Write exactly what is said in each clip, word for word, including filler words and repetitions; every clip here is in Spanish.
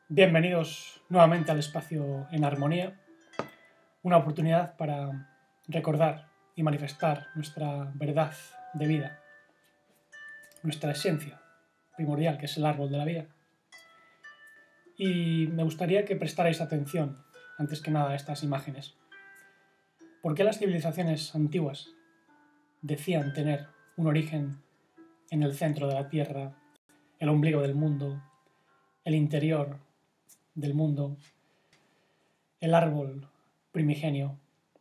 Bienvenidos nuevamente al espacio En Armonía, una oportunidad para recordar y manifestar nuestra verdad de vida, nuestra esencia primordial, que es el árbol de la vida. Y me gustaría que prestarais atención, antes que nada, a estas imágenes. ¿Por qué las civilizaciones antiguas decían tener un origen en el centro de la Tierra, el ombligo del mundo, el interior del mundo, el árbol primigenio?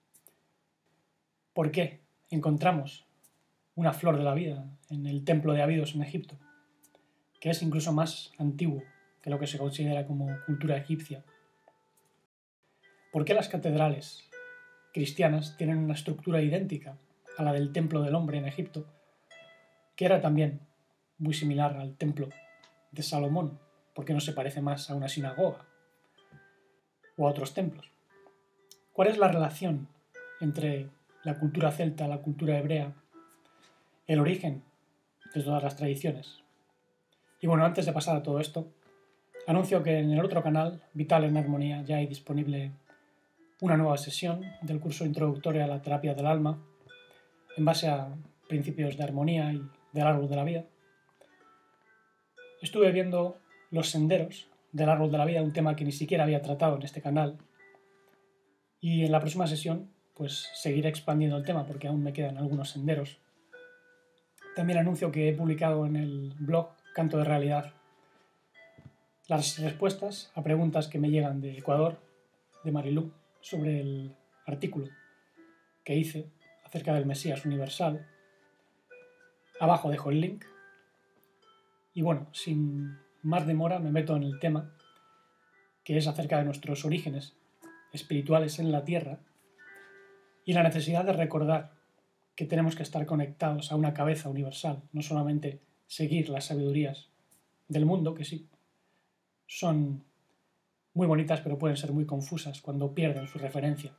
¿Por qué encontramos una flor de la vida en el templo de Abidos en Egipto, que es incluso más antiguo que lo que se considera como cultura egipcia? ¿Por qué las catedrales cristianas tienen una estructura idéntica a la del templo del hombre en Egipto, que era también muy similar al templo de Salomón? ¿Por qué no se parece más a una sinagoga o a otros templos? ¿Cuál es la relación entre la cultura celta, la cultura hebrea, el origen de todas las tradiciones? Y bueno, antes de pasar a todo esto, anuncio que en el otro canal, Vital en Armonía, ya hay disponible una nueva sesión del curso introductorio a la terapia del alma, en base a principios de armonía y del árbol de la vida. Estuve viendo los senderos del árbol de la vida, un tema que ni siquiera había tratado en este canal, y en la próxima sesión pues seguiré expandiendo el tema porque aún me quedan algunos senderos. También anuncio que he publicado en el blog Canto de Realidad las respuestas a preguntas que me llegan de Ecuador, de Marilú, sobre el artículo que hice acerca del Mesías universal. Abajo dejo el link. Y bueno, sin más demora me meto en el tema, que es acerca de nuestros orígenes espirituales en la Tierra y la necesidad de recordar que tenemos que estar conectados a una cabeza universal, no solamente seguir las sabidurías del mundo, que sí son muy bonitas pero pueden ser muy confusas cuando pierden su referencia.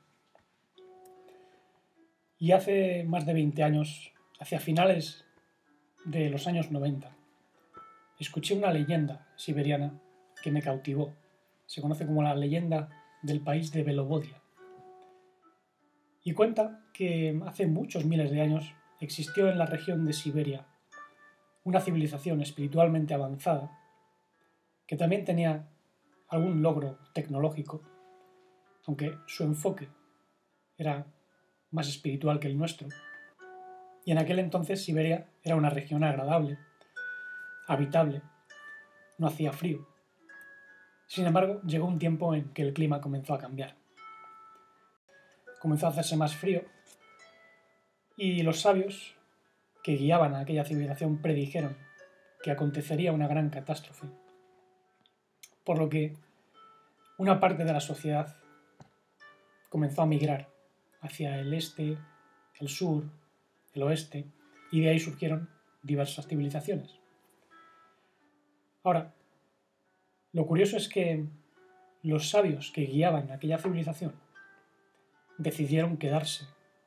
Y hace más de veinte años, hacia finales de los años noventa, escuché una leyenda siberiana que me cautivó. Se conoce como la leyenda del país de Belobodia. Y cuenta que hace muchos miles de años existió en la región de Siberia una civilización espiritualmente avanzada que también tenía algún logro tecnológico, aunque su enfoque era más espiritual que el nuestro. Y en aquel entonces Siberia era una región agradable, habitable, no hacía frío. Sin embargo, llegó un tiempo en que el clima comenzó a cambiar. Comenzó a hacerse más frío y los sabios que guiaban a aquella civilización predijeron que acontecería una gran catástrofe, por lo que una parte de la sociedad comenzó a migrar hacia el este, el sur, el oeste, y de ahí surgieron diversas civilizaciones. Ahora, lo curioso es que los sabios que guiaban a aquella civilización decidieron quedarse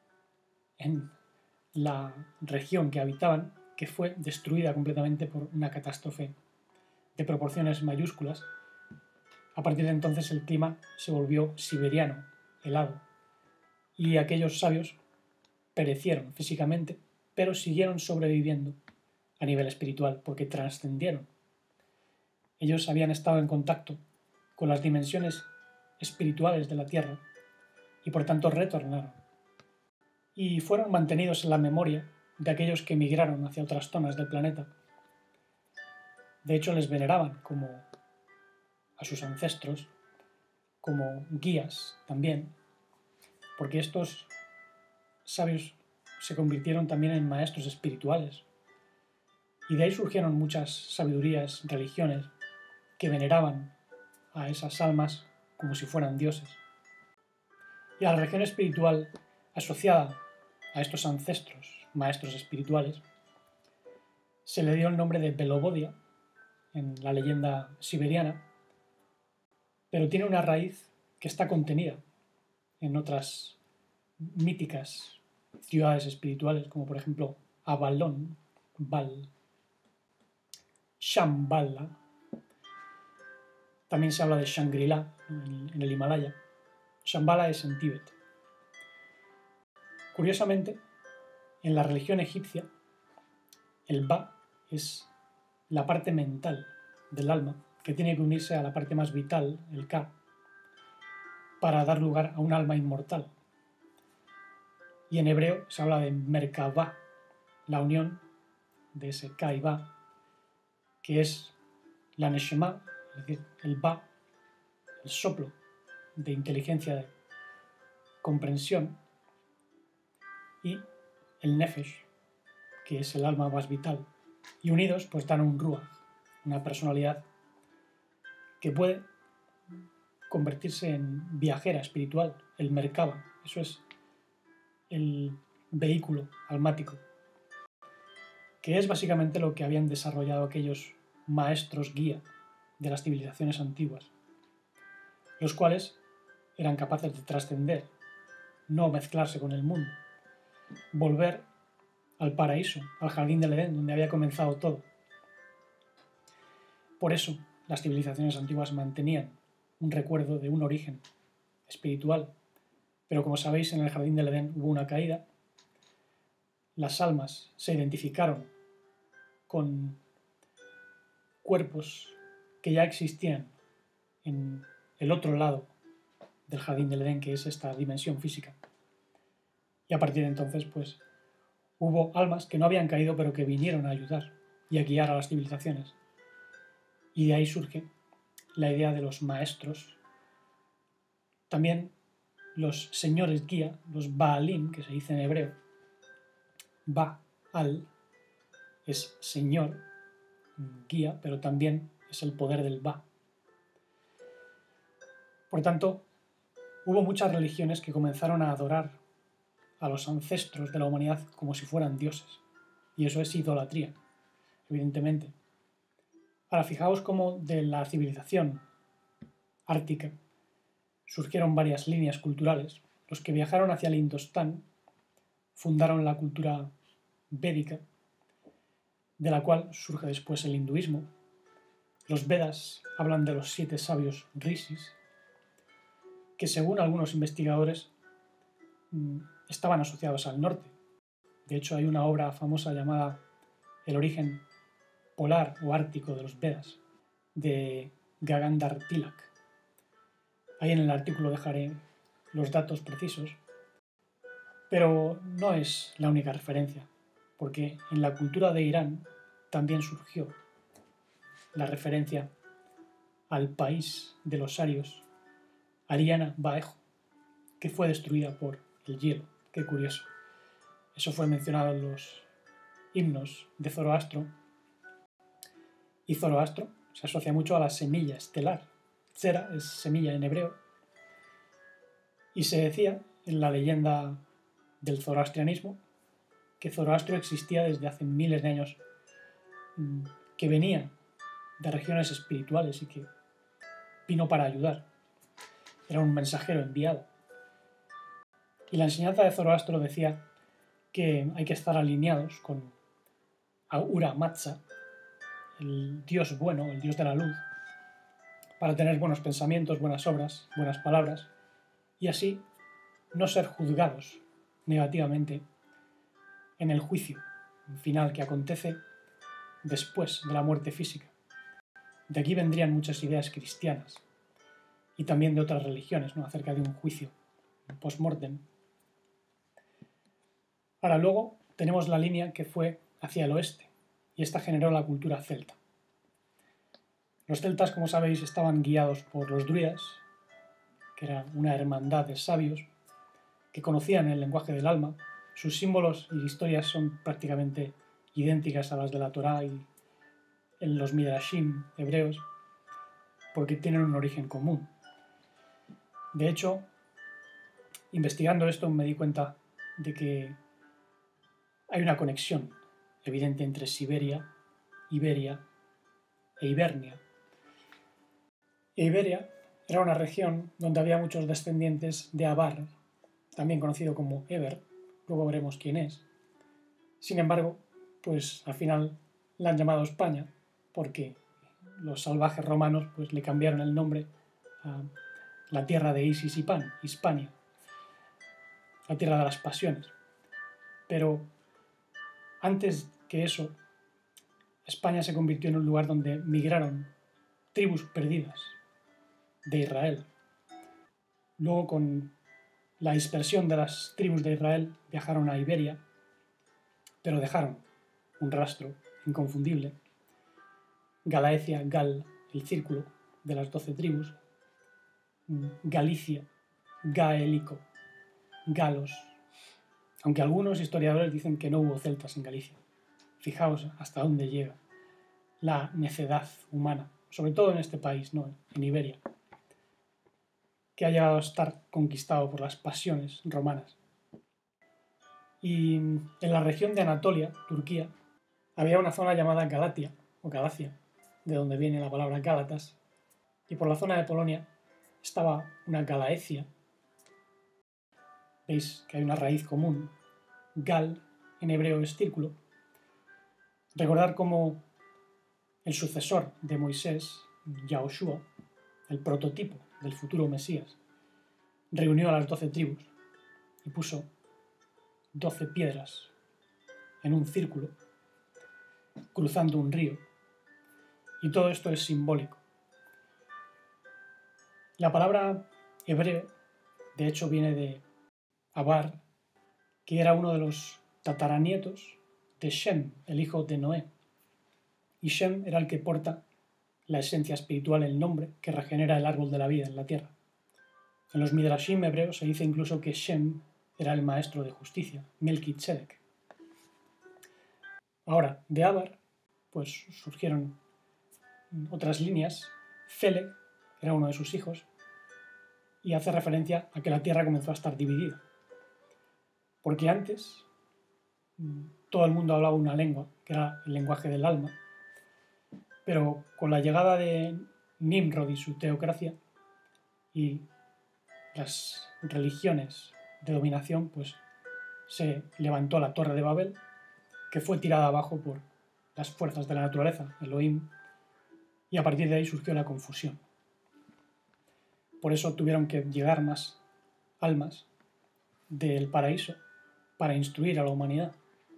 en la región que habitaban, que fue destruida completamente por una catástrofe de proporciones mayúsculas. A partir de entonces el clima se volvió siberiano, helado, y aquellos sabios perecieron físicamente, pero siguieron sobreviviendo a nivel espiritual porque trascendieron. Ellos habían estado en contacto con las dimensiones espirituales de la Tierra y por tanto retornaron. Y fueron mantenidos en la memoria de aquellos que emigraron hacia otras zonas del planeta. De hecho, les veneraban como a sus ancestros, como guías también, porque estos sabios se convirtieron también en maestros espirituales. Y de ahí surgieron muchas sabidurías, religiones, que veneraban a esas almas como si fueran dioses. Y a la región espiritual asociada a estos ancestros, maestros espirituales, se le dio el nombre de Belobodia en la leyenda siberiana, pero tiene una raíz que está contenida en otras míticas ciudades espirituales, como por ejemplo Avalon, Val, Shambhala. También se habla de Shangri-La en el Himalaya. Shambhala es en Tíbet. Curiosamente, en la religión egipcia, el Ba es la parte mental del alma que tiene que unirse a la parte más vital, el Ka, para dar lugar a un alma inmortal. Y en hebreo se habla de Merkabah, la unión de ese Ka y Ba, que es la Neshama, es decir, el Ba, el soplo de inteligencia, de comprensión, y el Nefesh, que es el alma más vital. Y unidos pues dan un Ruach, una personalidad que puede convertirse en viajera espiritual, el Merkaba. Eso es el vehículo almático, que es básicamente lo que habían desarrollado aquellos maestros guía de las civilizaciones antiguas, los cuales eran capaces de trascender, no mezclarse con el mundo, volver al paraíso, al jardín del Edén, donde había comenzado todo. Por eso las civilizaciones antiguas mantenían un recuerdo de un origen espiritual, pero como sabéis, en el jardín del Edén hubo una caída, las almas se identificaron con cuerpos que ya existían en el otro lado del jardín del Edén, que es esta dimensión física. Y a partir de entonces, pues, hubo almas que no habían caído, pero que vinieron a ayudar y a guiar a las civilizaciones. Y de ahí surge la idea de los maestros. También los señores guía, los Baalim, que se dice en hebreo. Baal es señor, guía, pero también es el poder del Ba. Por tanto, hubo muchas religiones que comenzaron a adorar a los ancestros de la humanidad como si fueran dioses. Y eso es idolatría, evidentemente. Ahora, fijaos cómo de la civilización ártica surgieron varias líneas culturales. Los que viajaron hacia el Indostán fundaron la cultura védica, de la cual surge después el hinduismo. Los Vedas hablan de los siete sabios rishis, que según algunos investigadores estaban asociados al norte. De hecho, hay una obra famosa llamada El origen polar o ártico de los Vedas, de Gagandhar Tilak. Ahí en el artículo dejaré los datos precisos, pero no es la única referencia, porque en la cultura de Irán también surgió la referencia al país de los arios, Ariana Baejo, que fue destruida por el hielo. Qué curioso. Eso fue mencionado en los himnos de Zoroastro, y Zoroastro se asocia mucho a la semilla estelar. Zera es semilla en hebreo, y se decía en la leyenda del zoroastrianismo que Zoroastro existía desde hace miles de años, que venía de regiones espirituales y que vino para ayudar. Era un mensajero enviado. Y la enseñanza de Zoroastro decía que hay que estar alineados con Ahura Mazda, el dios bueno, el dios de la luz, para tener buenos pensamientos, buenas obras, buenas palabras, y así no ser juzgados negativamente en el juicio final que acontece después de la muerte física. De aquí vendrían muchas ideas cristianas y también de otras religiones, ¿no?, acerca de un juicio post-mortem. Ahora, luego tenemos la línea que fue hacia el oeste, y esta generó la cultura celta. Los celtas, como sabéis, estaban guiados por los druidas, que era una hermandad de sabios que conocían el lenguaje del alma. Sus símbolos y historias son prácticamente idénticas a las de la Torá y en los Midrashim hebreos, porque tienen un origen común. De hecho, investigando esto me di cuenta de que hay una conexión evidente entre Siberia, Iberia e Hibernia. E Iberia era una región donde había muchos descendientes de Abar, también conocido como Eber, luego veremos quién es. Sin embargo, pues al final la han llamado España porque los salvajes romanos pues, le cambiaron el nombre a la tierra de Isis y Pan, Hispania, la tierra de las pasiones. Pero antes que eso, España se convirtió en un lugar donde migraron tribus perdidas de Israel. Luego, con la dispersión de las tribus de Israel, viajaron a Iberia, pero dejaron un rastro inconfundible. Galaecia, Gal, el círculo de las doce tribus. Galicia, gaélico, galos. Aunque algunos historiadores dicen que no hubo celtas en Galicia. Fijaos hasta dónde llega la necedad humana, sobre todo en este país, ¿no? En Iberia, que ha llegado a estar conquistado por las pasiones romanas. Y en la región de Anatolia, Turquía, había una zona llamada Galatia, o Galacia, de donde viene la palabra Gálatas, y por la zona de Polonia estaba una Galaecia. Veis que hay una raíz común. Gal, en hebreo, es círculo. Recordar cómo el sucesor de Moisés, Yahoshua, el prototipo del futuro Mesías, reunió a las doce tribus y puso doce piedras en un círculo, cruzando un río. Y todo esto es simbólico. La palabra hebreo, de hecho, viene de Abar, que era uno de los tataranietos de Shem, el hijo de Noé. Y Shem era el que porta la esencia espiritual, el nombre que regenera el árbol de la vida en la tierra. En los Midrashim hebreos se dice incluso que Shem era el maestro de justicia, Melquitzedek. Ahora, de Abar, pues surgieron otras líneas. Feleg era uno de sus hijos y hace referencia a que la tierra comenzó a estar dividida. Porque antes todo el mundo hablaba una lengua, que era el lenguaje del alma, pero con la llegada de Nimrod y su teocracia y las religiones de dominación, pues se levantó la Torre de Babel, que fue tirada abajo por las fuerzas de la naturaleza, Elohim, y a partir de ahí surgió la confusión. Por eso tuvieron que llegar más almas del paraíso para instruir a la humanidad.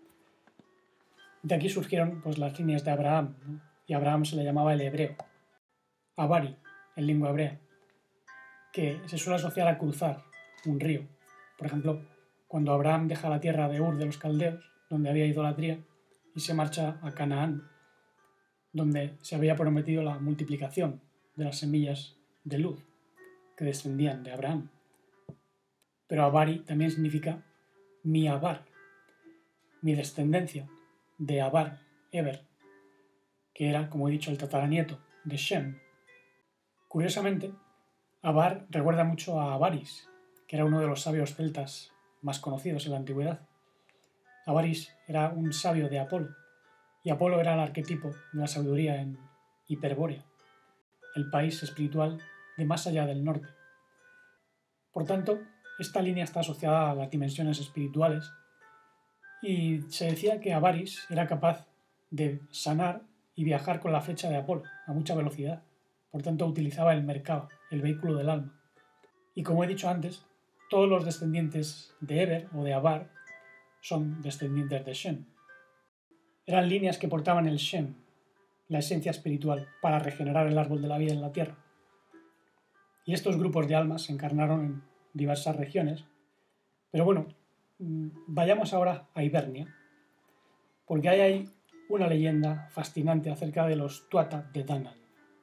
De aquí surgieron pues, las líneas de Abraham, ¿no? Y a Abraham se le llamaba el hebreo, Abari, en lengua hebrea, que se suele asociar a cruzar un río. Por ejemplo, cuando Abraham deja la tierra de Ur de los caldeos, donde había idolatría, y se marcha a Canaán, donde se había prometido la multiplicación de las semillas de luz que descendían de Abraham. Pero Abari también significa mi Abar, mi descendencia de Abar, Eber, que era, como he dicho, el tataranieto de Shem. Curiosamente, Abar recuerda mucho a Avaris, que era uno de los sabios celtas más conocidos en la antigüedad. Avaris era un sabio de Apolo, y Apolo era el arquetipo de la sabiduría en Hiperbórea, el país espiritual de más allá del norte. Por tanto, esta línea está asociada a las dimensiones espirituales y se decía que Avaris era capaz de sanar y viajar con la flecha de Apolo a mucha velocidad. Por tanto, utilizaba el Merkaba, el vehículo del alma. Y como he dicho antes, todos los descendientes de Eber o de Abar son descendientes de Shem. Eran líneas que portaban el Shem, la esencia espiritual, para regenerar el árbol de la vida en la tierra. Y estos grupos de almas se encarnaron en diversas regiones. Pero bueno, vayamos ahora a Hibernia, porque ahí hay una leyenda fascinante acerca de los Tuatha de Danann.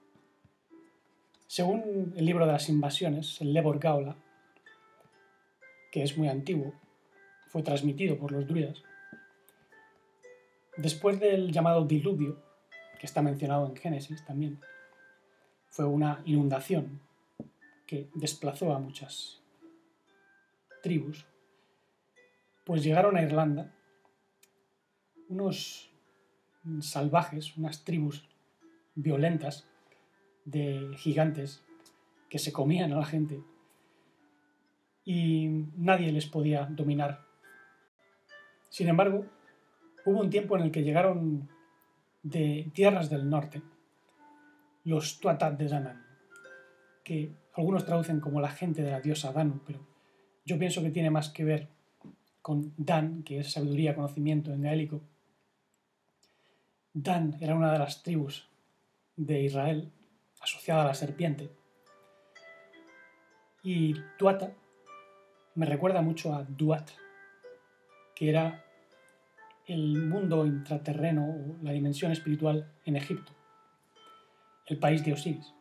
Según el libro de las invasiones, el Lebor Gawla, que es muy antiguo, fue transmitido por los druidas, después del llamado diluvio, que está mencionado en Génesis también, fue una inundación que desplazó a muchas tribus, pues llegaron a Irlanda unos salvajes, unas tribus violentas de gigantes que se comían a la gente y nadie les podía dominar. Sin embargo, hubo un tiempo en el que llegaron de tierras del norte los Tuatha de Danann, que algunos traducen como la gente de la diosa Danu, pero yo pienso que tiene más que ver con Dan, que es sabiduría, conocimiento en gaélico. Dan era una de las tribus de Israel asociada a la serpiente. Y Tuatha me recuerda mucho a Duat, que era el mundo intraterreno o la dimensión espiritual en Egipto, el país de Osiris.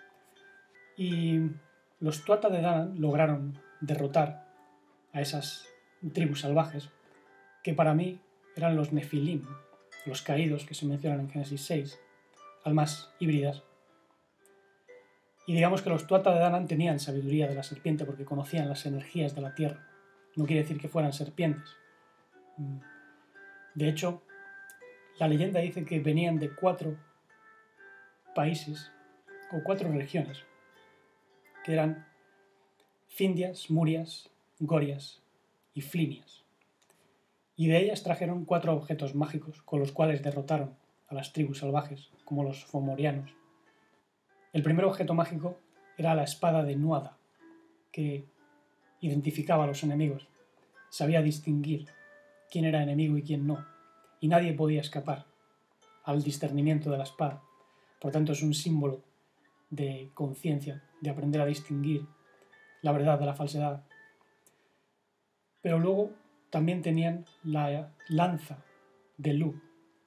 Y los Tuatha de Danann lograron derrotar a esas tribus salvajes que para mí eran los Nefilim, los caídos que se mencionan en Génesis seis, almas híbridas. Y digamos que los Tuatha de Danann tenían sabiduría de la serpiente porque conocían las energías de la tierra. No quiere decir que fueran serpientes. De hecho, la leyenda dice que venían de cuatro países o cuatro regiones, que eran Findias, Murias, Gorias y Flinias. Y de ellas trajeron cuatro objetos mágicos con los cuales derrotaron a las tribus salvajes, como los fomorianos. El primer objeto mágico era la espada de Nuada, que identificaba a los enemigos, sabía distinguir quién era enemigo y quién no, y nadie podía escapar al discernimiento de la espada. Por tanto, es un símbolo de conciencia, de aprender a distinguir la verdad de la falsedad. Pero luego también tenían la lanza de Lu.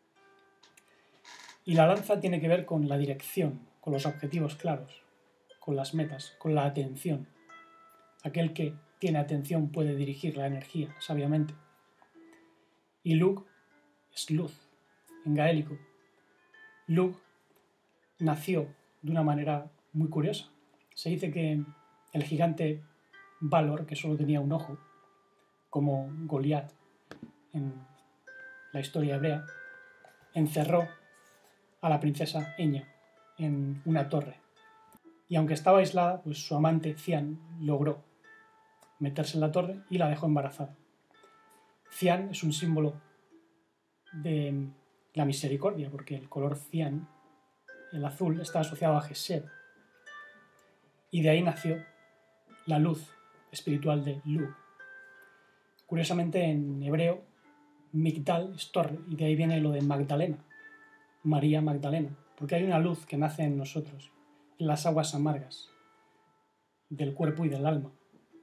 Y la lanza tiene que ver con la dirección, con los objetivos claros, con las metas, con la atención. Aquel que tiene atención puede dirigir la energía sabiamente. Y Lug es luz, en gaélico. Lug nació de una manera muy curiosa. Se dice que el gigante Valor, que solo tenía un ojo, como Goliat en la historia hebrea, encerró a la princesa Enya en una torre. Y aunque estaba aislada, pues su amante Cian logró meterse en la torre y la dejó embarazada. Cian es un símbolo de la misericordia, porque el color cian, el azul, está asociado a Gesed. Y de ahí nació la luz espiritual de Lu. Curiosamente, en hebreo, Migdal es torre, y de ahí viene lo de Magdalena, María Magdalena, porque hay una luz que nace en nosotros, en las aguas amargas del cuerpo y del alma.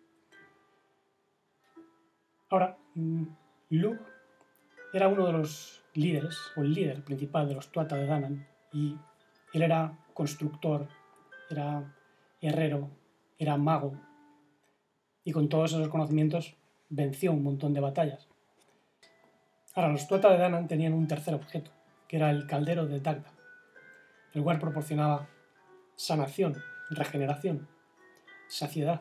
Ahora, Lug era uno de los líderes, o el líder principal de los Tuatha de Danann, y él era constructor, era herrero, era mago, y con todos esos conocimientos venció un montón de batallas. Ahora, los Tuatha de Danann tenían un tercer objeto, que era el caldero de Dagda, el cual proporcionaba sanación, regeneración, saciedad.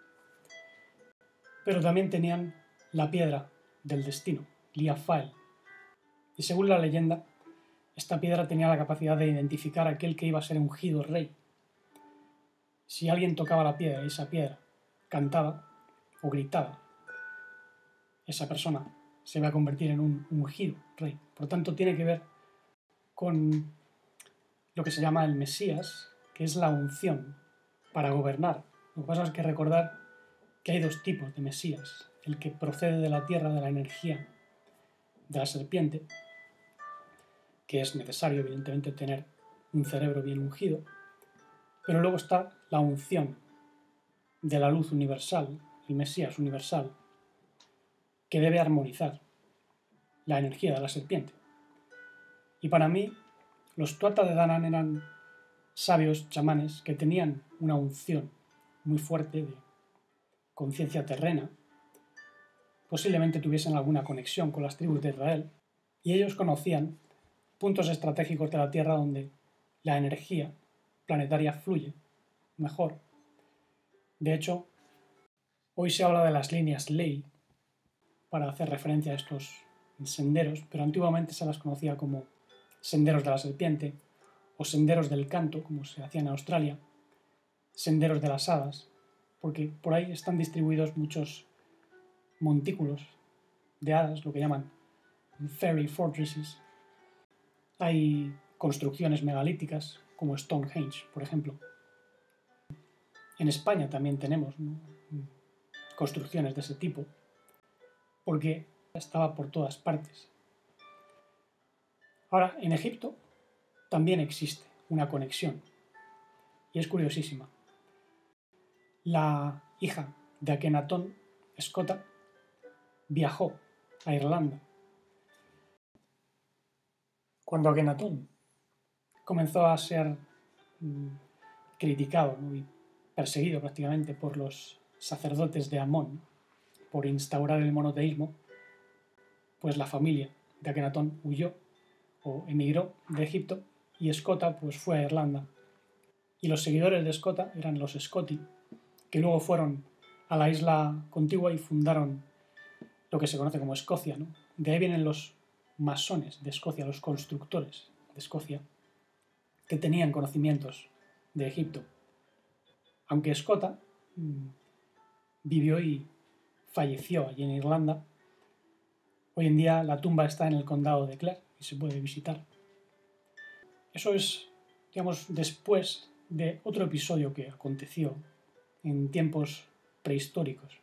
Pero también tenían la piedra del destino, Liafael. Y según la leyenda, esta piedra tenía la capacidad de identificar a aquel que iba a ser ungido rey. Si alguien tocaba la piedra y esa piedra cantaba o gritaba, esa persona se va a convertir en un ungido rey. Por tanto, tiene que ver con lo que se llama el Mesías, que es la unción para gobernar. Lo que pasa es que recordar que hay dos tipos de Mesías: el que procede de la tierra, de la energía de la serpiente, que es necesario evidentemente tener un cerebro bien ungido, pero luego está la unción de la luz universal, el Mesías universal, que debe armonizar la energía de la serpiente. Y para mí, los Tuatha de Danann eran sabios chamanes que tenían una unción muy fuerte de conciencia terrena, posiblemente tuviesen alguna conexión con las tribus de Israel, y ellos conocían puntos estratégicos de la Tierra donde la energía planetaria fluye mejor. De hecho, hoy se habla de las líneas Ley para hacer referencia a estos senderos, pero antiguamente se las conocía como senderos de la serpiente o senderos del canto, como se hacía en Australia, senderos de las hadas, porque por ahí están distribuidos muchos montículos de hadas, lo que llaman fairy fortresses. Hay construcciones megalíticas como Stonehenge, por ejemplo. En España también tenemos, ¿no?, construcciones de ese tipo, porque estaba por todas partes. Ahora, en Egipto también existe una conexión, y es curiosísima. La hija de Akenatón, Escota, viajó a Irlanda. Cuando Akenatón comenzó a ser mmm, criticado, ¿no?, y perseguido prácticamente por los sacerdotes de Amón por instaurar el monoteísmo, pues la familia de Akenatón huyó o emigró de Egipto y Escota pues fue a Irlanda. Y los seguidores de Escota eran los Scoti, que luego fueron a la isla contigua y fundaron lo que se conoce como Escocia, ¿no? De ahí vienen los masones de Escocia, los constructores de Escocia, que tenían conocimientos de Egipto. Aunque Escota mmm, vivió y falleció allí en Irlanda, hoy en día la tumba está en el condado de Clare y se puede visitar. Eso es, digamos, después de otro episodio que aconteció en tiempos prehistóricos.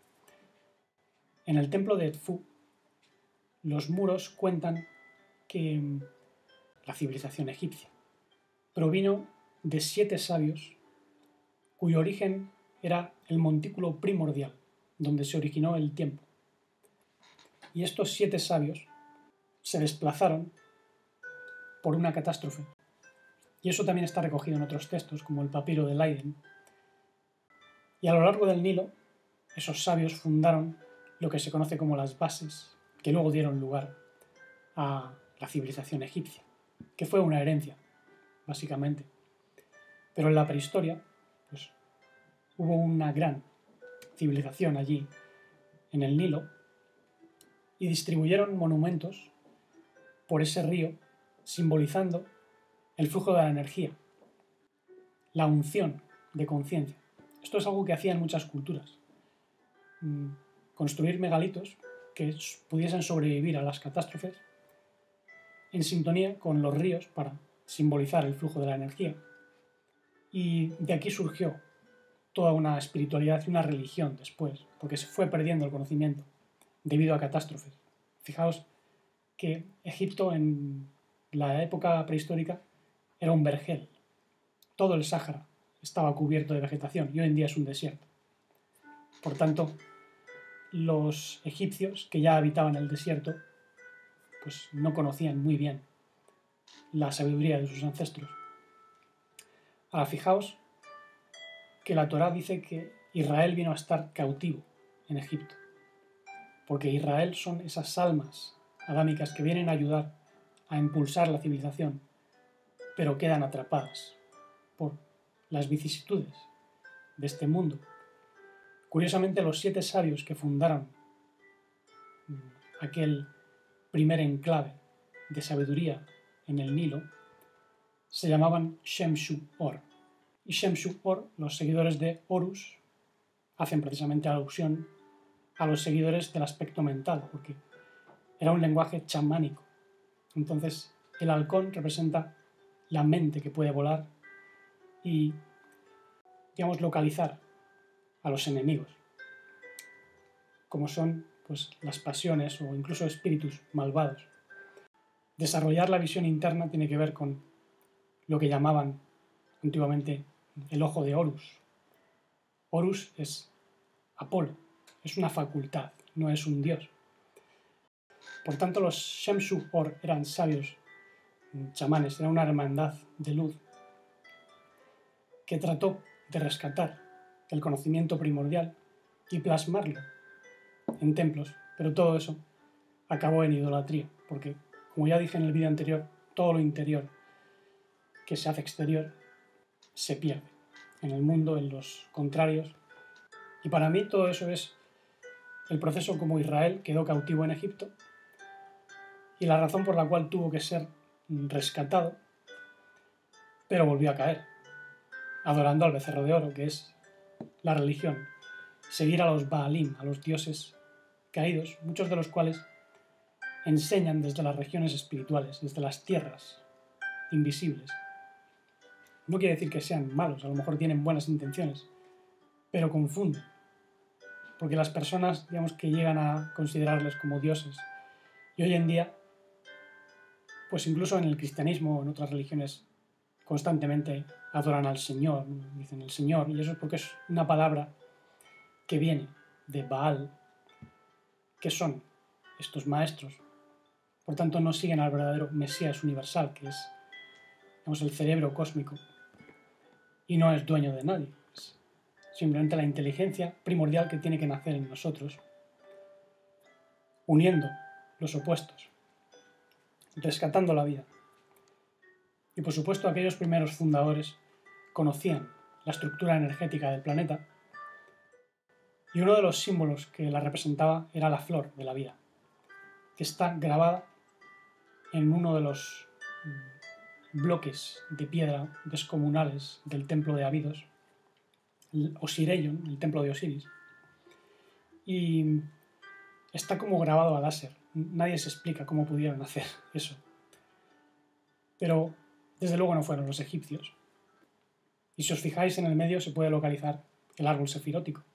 En el templo de Edfu, los muros cuentan que la civilización egipcia provino de siete sabios cuyo origen era el montículo primordial, donde se originó el tiempo. Y estos siete sabios se desplazaron por una catástrofe. Y eso también está recogido en otros textos, como el papiro de Leiden. Y a lo largo del Nilo, esos sabios fundaron lo que se conoce como las bases, que luego dieron lugar a la civilización egipcia, que fue una herencia, básicamente. Pero en la prehistoria, pues, hubo una gran civilización allí, en el Nilo, y distribuyeron monumentos por ese río, simbolizando el flujo de la energía, la unción de conciencia. Esto es algo que hacían muchas culturas. Construir megalitos que pudiesen sobrevivir a las catástrofes en sintonía con los ríos para simbolizar el flujo de la energía. Y de aquí surgió toda una espiritualidad y una religión después, porque se fue perdiendo el conocimiento debido a catástrofes. Fijaos que Egipto en la época prehistórica era un vergel. Todo el Sáhara estaba cubierto de vegetación y hoy en día es un desierto. Por tanto, los egipcios que ya habitaban el desierto pues no conocían muy bien la sabiduría de sus ancestros. Ahora fijaos que la Torá dice que Israel vino a estar cautivo en Egipto, porque Israel son esas almas adámicas que vienen a ayudar a impulsar la civilización, pero quedan atrapadas por las vicisitudes de este mundo. Curiosamente, los siete sabios que fundaron aquel primer enclave de sabiduría en el Nilo se llamaban Shemshu-Or. Y Shemshu-Or, los seguidores de Horus, hacen precisamente alusión a los seguidores del aspecto mental, porque era un lenguaje chamánico. Entonces, el halcón representa la mente que puede volar y, digamos, localizar a los enemigos, como son pues, las pasiones o incluso espíritus malvados. Desarrollar la visión interna tiene que ver con lo que llamaban antiguamente el ojo de Horus. Horus es Apolo, es una facultad, no es un dios. Por tanto, los Shemshu-Or eran sabios chamanes, era una hermandad de luz que trató de rescatar el conocimiento primordial y plasmarlo en templos, pero todo eso acabó en idolatría, porque, como ya dije en el vídeo anterior, todo lo interior que se hace exterior se pierde en el mundo, en los contrarios. Y para mí todo eso es el proceso como Israel quedó cautivo en Egipto y la razón por la cual tuvo que ser rescatado, pero volvió a caer, adorando al becerro de oro, que es la religión, seguir a los Baalim, a los dioses caídos, muchos de los cuales enseñan desde las regiones espirituales, desde las tierras invisibles. No quiere decir que sean malos, a lo mejor tienen buenas intenciones, pero confunden. Porque las personas, digamos, que llegan a considerarles como dioses, y hoy en día, pues incluso en el cristianismo o en otras religiones, constantemente adoran al Señor, dicen el Señor, y eso es porque es una palabra que viene de Baal, que son estos maestros. Por tanto, no siguen al verdadero Mesías universal, que es, digamos, el cerebro cósmico, y no es dueño de nadie. Es simplemente la inteligencia primordial que tiene que nacer en nosotros, uniendo los opuestos, rescatando la vida. Y por supuesto, aquellos primeros fundadores conocían la estructura energética del planeta, y uno de los símbolos que la representaba era la flor de la vida, que está grabada en uno de los bloques de piedra descomunales del templo de Abidos, el Osireion, el templo de Osiris, y está como grabado a láser. Nadie se explica cómo pudieron hacer eso. Pero desde luego no fueron los egipcios. Y si os fijáis en el medio se puede localizar el árbol sefirótico.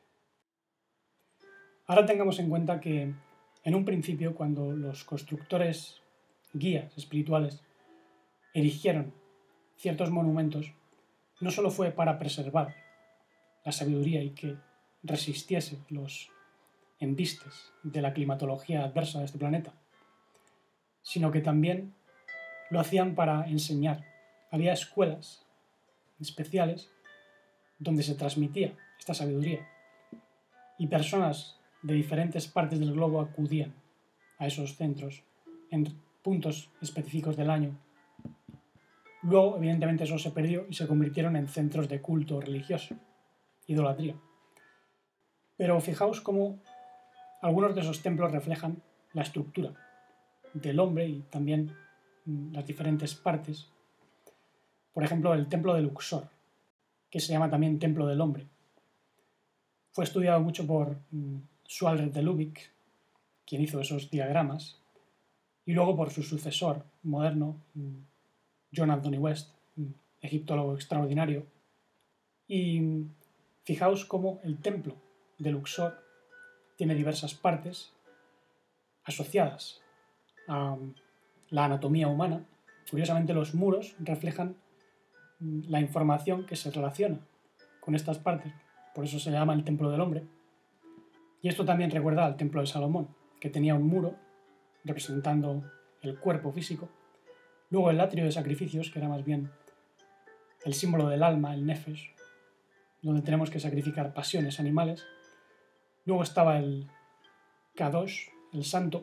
Ahora tengamos en cuenta que en un principio, cuando los constructores guías espirituales erigieron ciertos monumentos, no solo fue para preservar la sabiduría y que resistiese los embistes de la climatología adversa de este planeta, sino que también lo hacían para enseñar. Había escuelas especiales donde se transmitía esta sabiduría y personas de diferentes partes del globo acudían a esos centros en puntos específicos del año. Luego, evidentemente, eso se perdió y se convirtieron en centros de culto religioso, idolatría. Pero fijaos cómo algunos de esos templos reflejan la estructura del hombre y también las diferentes partes. Por ejemplo, el templo de Luxor, que se llama también templo del hombre. Fue estudiado mucho por Schwager de Lubeck, quien hizo esos diagramas, y luego por su sucesor moderno, John Anthony West, egiptólogo extraordinario. Y fijaos cómo el templo de Luxor tiene diversas partes asociadas a la anatomía humana. Curiosamente, los muros reflejan la información que se relaciona con estas partes, por eso se llama el templo del hombre. Y esto también recuerda al templo de Salomón, que tenía un muro representando el cuerpo físico, luego el atrio de sacrificios, que era más bien el símbolo del alma, el nefesh, donde tenemos que sacrificar pasiones animales. Luego estaba el kadosh, el santo,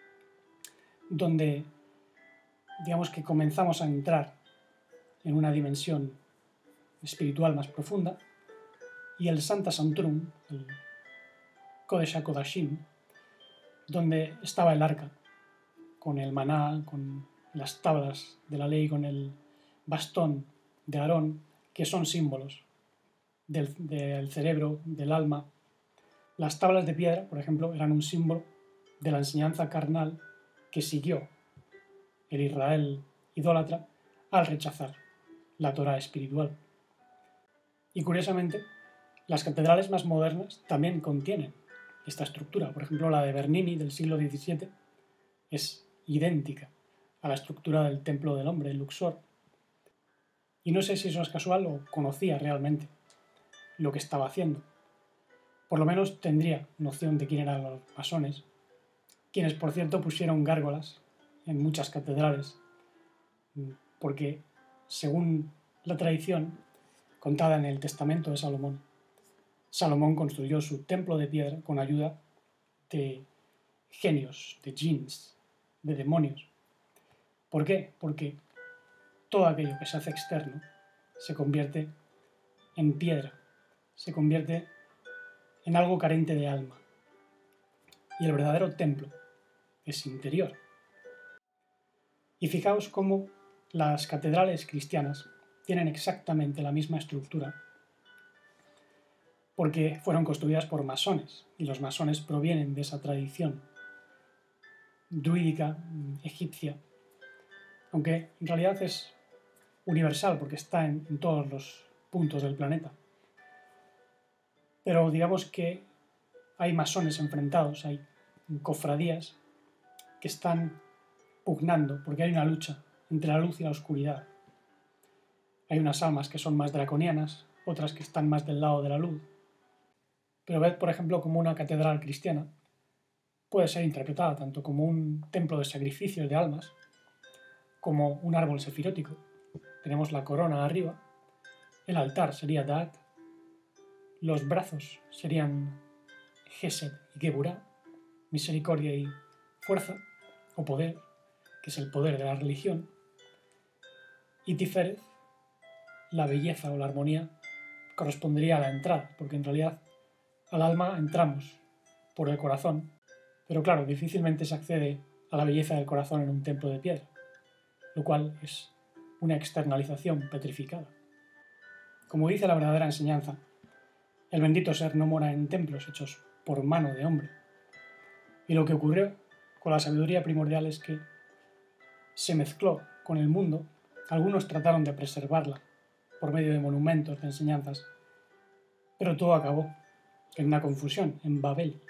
donde digamos que comenzamos a entrar en una dimensión espiritual más profunda, y el Santa Sanctorum, el Kodesh HaKodashim, donde estaba el arca, con el maná, con las tablas de la ley, con el bastón de Aarón, que son símbolos del, del cerebro, del alma. Las tablas de piedra, por ejemplo, eran un símbolo de la enseñanza carnal que siguió el Israel idólatra al rechazar la Torá espiritual. Y curiosamente, las catedrales más modernas también contienen esta estructura. Por ejemplo, la de Bernini del siglo diecisiete es idéntica a la estructura del templo del hombre, el Luxor. Y no sé si eso es casual o conocía realmente lo que estaba haciendo. Por lo menos tendría noción de quién eran los masones, quienes, por cierto, pusieron gárgolas en muchas catedrales, porque, según la tradición contada en el Testamento de Salomón, Salomón construyó su templo de piedra con ayuda de genios, de jinns, de demonios. ¿Por qué? Porque todo aquello que se hace externo se convierte en piedra, se convierte en algo carente de alma. Y el verdadero templo es interior. Y fijaos cómo las catedrales cristianas tienen exactamente la misma estructura, porque fueron construidas por masones, y los masones provienen de esa tradición druídica egipcia, aunque en realidad es universal porque está en, en todos los puntos del planeta. Pero digamos que hay masones enfrentados, hay cofradías que están pugnando porque hay una lucha entre la luz y la oscuridad. Hay unas almas que son más draconianas, otras que están más del lado de la luz. Pero ved, por ejemplo, como una catedral cristiana puede ser interpretada tanto como un templo de sacrificios de almas, como un árbol sefirótico. Tenemos la corona arriba, el altar sería Da'at, los brazos serían Gesed y Geburah, misericordia y fuerza, o poder, que es el poder de la religión, y Tiferet, la belleza o la armonía, correspondería a la entrada, porque en realidad al alma entramos por el corazón, pero claro, difícilmente se accede a la belleza del corazón en un templo de piedra, lo cual es una externalización petrificada. Como dice la verdadera enseñanza, el bendito ser no mora en templos hechos por mano de hombre. Y lo que ocurrió con la sabiduría primordial es que se mezcló con el mundo. Algunos trataron de preservarla por medio de monumentos, de enseñanzas, pero todo acabó en una confusión, en Babel.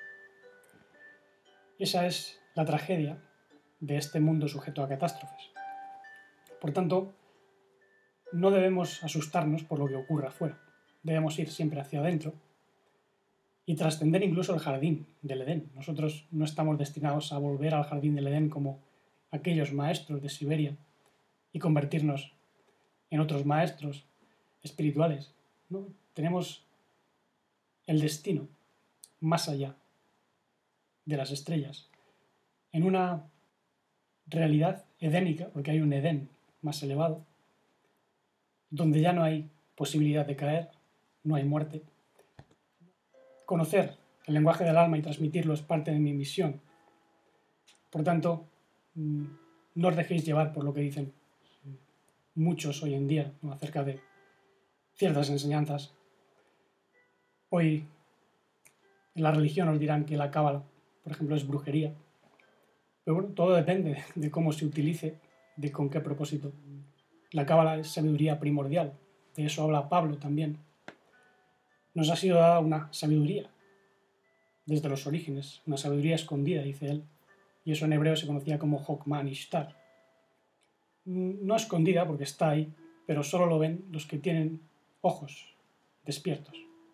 Esa es la tragedia de este mundo sujeto a catástrofes. Por tanto, no debemos asustarnos por lo que ocurra afuera. Debemos ir siempre hacia adentro y trascender incluso el jardín del Edén. Nosotros no estamos destinados a volver al jardín del Edén como aquellos maestros de Siberia y convertirnos en otros maestros espirituales. ¿No? Tenemos el destino más allá de las estrellas, en una realidad edénica, porque hay un Edén más elevado, donde ya no hay posibilidad de caer, no hay muerte. Conocer el lenguaje del alma y transmitirlo es parte de mi misión. Por tanto, no os dejéis llevar por lo que dicen muchos hoy en día, ¿no?, acerca de ciertas enseñanzas. Hoy en la religión os dirán que la cábala, por ejemplo, es brujería. Pero bueno, todo depende de cómo se utilice, de con qué propósito. La cábala es sabiduría primordial, de eso habla Pablo también. Nos ha sido dada una sabiduría desde los orígenes, una sabiduría escondida, dice él, y eso en hebreo se conocía como Hokmah Ishtar. No escondida porque está ahí, pero solo lo ven los que tienen ojos despiertos.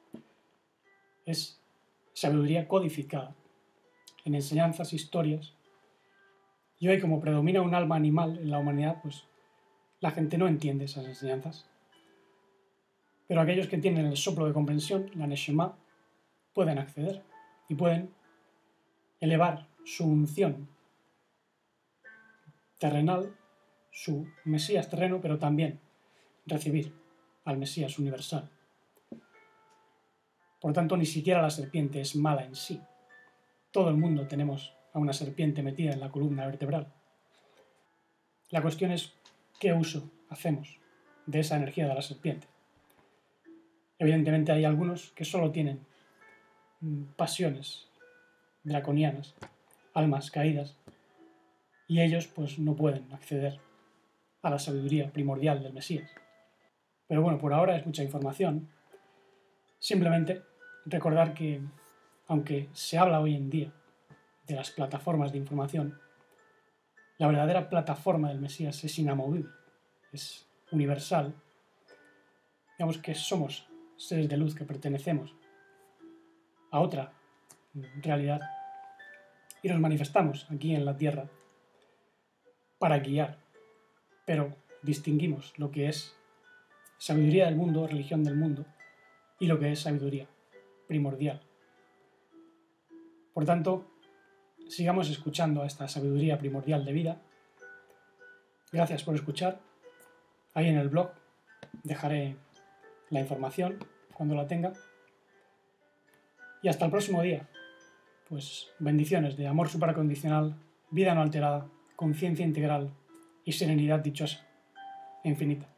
Es sabiduría codificada en enseñanzas, historias, y hoy como predomina un alma animal en la humanidad, pues la gente no entiende esas enseñanzas. Pero aquellos que tienen el soplo de comprensión, la Neshama, pueden acceder y pueden elevar su unción terrenal, su Mesías terreno, pero también recibir al Mesías universal. Por tanto, ni siquiera la serpiente es mala en sí. Todo el mundo tenemos a una serpiente metida en la columna vertebral. La cuestión es qué uso hacemos de esa energía de la serpiente. Evidentemente hay algunos que solo tienen pasiones draconianas, almas caídas, y ellos pues no pueden acceder a la sabiduría primordial del Mesías. Pero bueno, por ahora es mucha información. Simplemente recordar que, aunque se habla hoy en día de las plataformas de información, la verdadera plataforma del Mesías es inamovible, es universal. Digamos que somos seres de luz que pertenecemos a otra realidad y nos manifestamos aquí en la Tierra para guiar, pero distinguimos lo que es sabiduría del mundo, religión del mundo, y lo que es sabiduría primordial. Por tanto, sigamos escuchando a esta sabiduría primordial de vida. Gracias por escuchar. Ahí en el blog dejaré la información cuando la tenga. Y hasta el próximo día. Pues bendiciones de amor superacondicional, vida no alterada, conciencia integral y serenidad dichosa e infinita.